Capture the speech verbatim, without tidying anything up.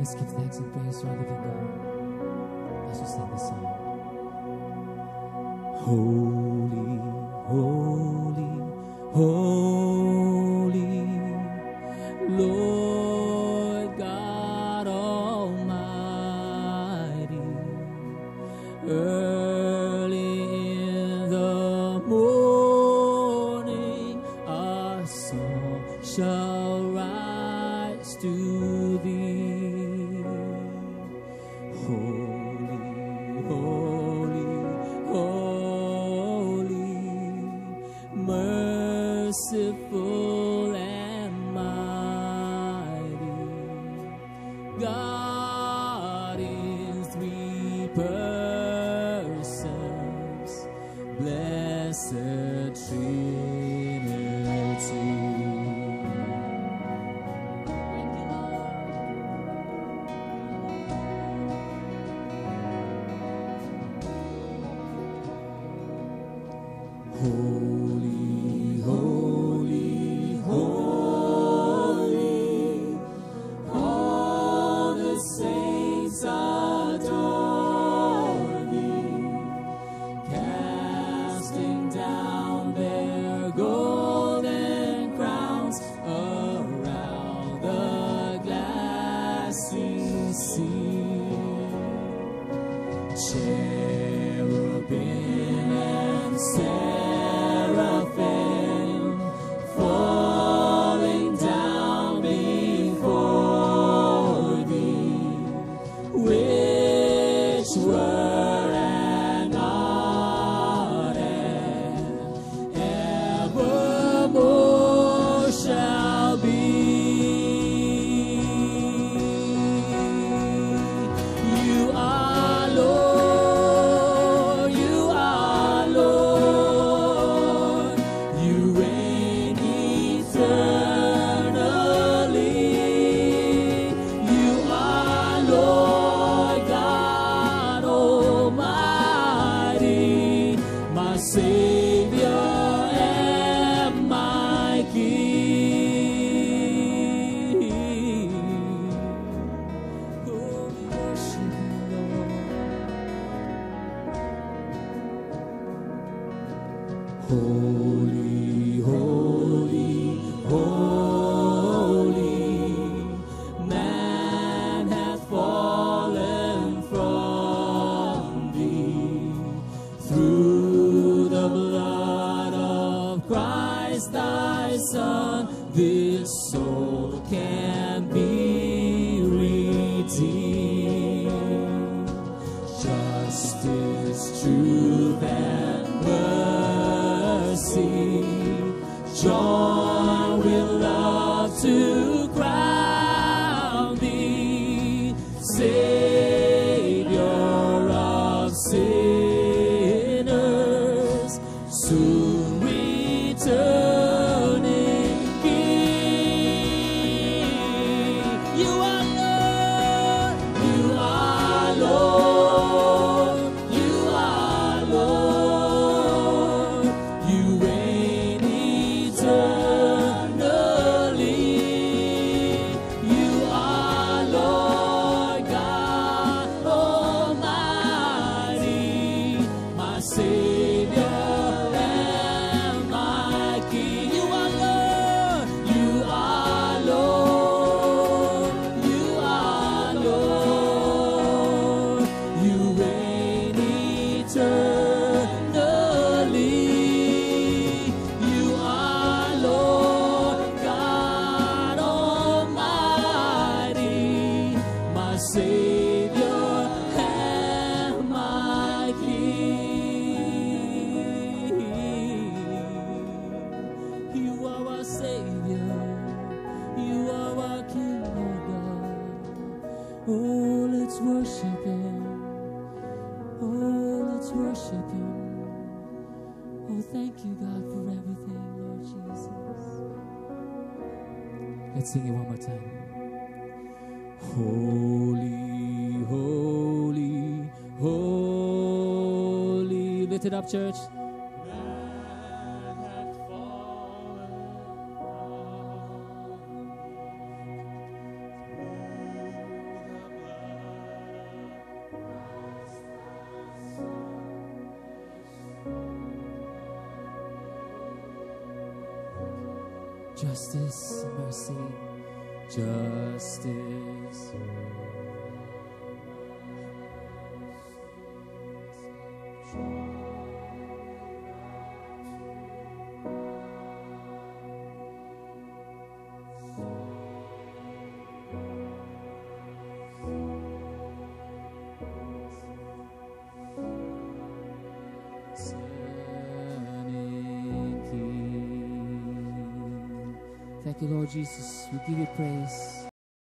Let's give thanks and praise to our living God as we sing this song. Holy, holy, holy, Lord God Almighty. Early in the morning, our song shall rise to thee. Holy, holy, holy, merciful and mighty, God in three persons, blessed Trinity. Holy, holy, holy, all the saints adore thee, casting down their golden crowns around the glassy sea. Cherubim and seraphim falling down before thee, which were and are and evermore shall be. You are Lord, you are Lord, you reign eternally. You are Lord God Almighty, my Savior and my King. Oh, we worship you, Lord. Holy, holy, holy, man hath fallen from thee. Through the blood of Christ thy Son, this soul can be redeemed. Justice, truth, and mercy, join with love to crown thee, Savior of sinners, soon returning King. You are Lord, you are Lord, you are Lord, you reign eternally. You are Lord God Almighty, my Savior and my King. You are Lord, you are Lord, you are Lord, you reign eternally. You are Lord God Almighty, my Savior and my King. You are our Savior, you are our King, oh God. Oh, let's worship Him. Oh, let's worship Him. Oh, thank you, God, for everything, Lord Jesus. Let's sing it one more time. Holy, holy, holy. Lift it up, church. Man hath fallen from Justice, mercy, justice. Thank you, Lord Jesus. We give you praise.